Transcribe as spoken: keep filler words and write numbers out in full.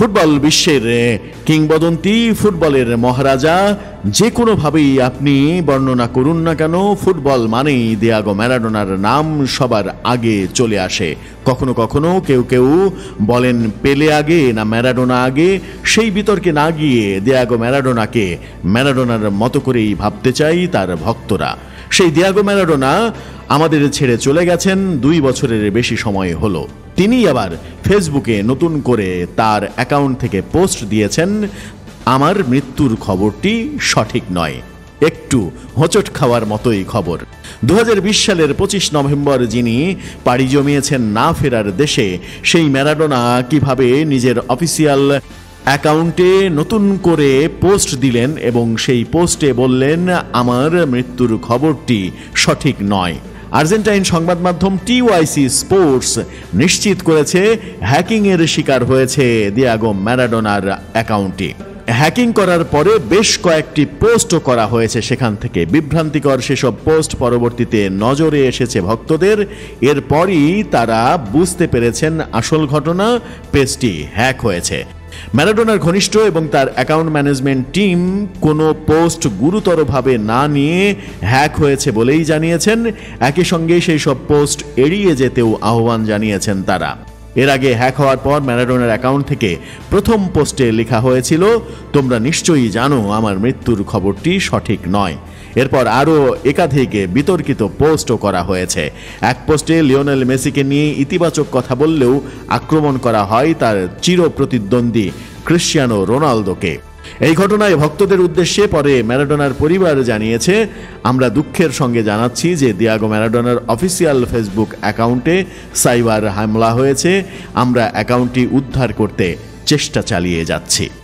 Football বিশ্বের কিংবদন্তি, ফুটবলের মহারাজা, যে কোনোভাবেই আপনি বর্ণনা করুন না কেন, ফুটবল মানেই দিয়াগো ম্যারাডোনার নাম সবার আগে চলে আসে। কখনো কখনো কেউ কেউ বলেন পেলে আগে না ম্যারাডোনা আগে, সেই বিতর্কে না গিয়ে দিয়াগো ম্যারাডোনাকে ম্যারাডোনার মতো করেই ভাবতে চাই তার ভক্তরা। সেই দিয়াগো ম্যারাডোনা আমাদের ছেড়ে চলে গেছেন, দুই বছরের বেশি সময় হলো। তিনি আবার ফেসবুকে নতুন করে তার অ্যাকাউন্ট থেকে পোস্ট দিয়েছেন, আমার মৃত্যুর খবরটি সঠিক নয়। একটু হোঁচট খাওয়ার মতোই খবর। দু হাজার বিশ সালের পঁচিশ নভেম্বর যিনি পাড়ি জমিয়েছেন না ফেরার দেশে, সেই ম্যারাডোনা কিভাবে নিজের অফিসিয়াল অ্যাকাউন্টে নতুন করে পোস্ট দিলেন এবং সেই পোস্টে বললেন, আমার মৃত্যুর খবরটি সঠিক নয়। আর্জেন্টাইন সংবাদ মাধ্যম টিওয়াইসি স্পোর্টস নিশ্চিত করেছে হ্যাকিংয়ের শিকার হয়েছে দিয়াগো ম্যারাডোনার অ্যাকাউন্টটি। হ্যাকিং করার পরে বেশ কয়েকটি পোস্টও করা হয়েছে সেখান থেকে। বিভ্রান্তিকর সেসব পোস্ট পরবর্তীতে নজরে এসেছে ভক্তদের। এরপরই তারা বুঝতে পেরেছেন আসল ঘটনা, পেজটি হ্যাক হয়েছে। ম্যারাডোনার ঘনিষ্ঠ এবং তার অ্যাকাউন্ট ম্যানেজমেন্ট টিম কোনো পোস্ট গুরুতরভাবে না নিয়ে হ্যাক হয়েছে বলেই জানিয়েছেন। একই সঙ্গে সেই সব পোস্ট এড়িয়ে যেতেও আহ্বান জানিয়েছেন তারা। এর আগে হ্যাক হওয়ার পর ম্যারাডোনার অ্যাকাউন্ট থেকে প্রথম পোস্টে লেখা হয়েছিল, তোমরা নিশ্চয়ই জানো আমার মৃত্যুর খবরটি সঠিক নয়। এরপর আরও একাধিক বিতর্কিত পোস্টও করা হয়েছে। এক পোস্টে লিওনেল মেসিকে নিয়ে ইতিবাচক কথা বললেও আক্রমণ করা হয় তার চির প্রতিদ্বন্দ্বী ক্রিশ্চিয়ানো রোনালদোকে। এই ঘটনায় ভক্তদের উদ্দেশ্যে পরে ম্যারাডোনার পরিবার জানিয়েছে, আমরা দুঃখের সঙ্গে জানাচ্ছি যে দিয়াগো ম্যারাডোনার অফিসিয়াল ফেসবুক অ্যাকাউন্টে সাইবার হামলা হয়েছে। আমরা অ্যাকাউন্টটি উদ্ধার করতে চেষ্টা চালিয়ে যাচ্ছি।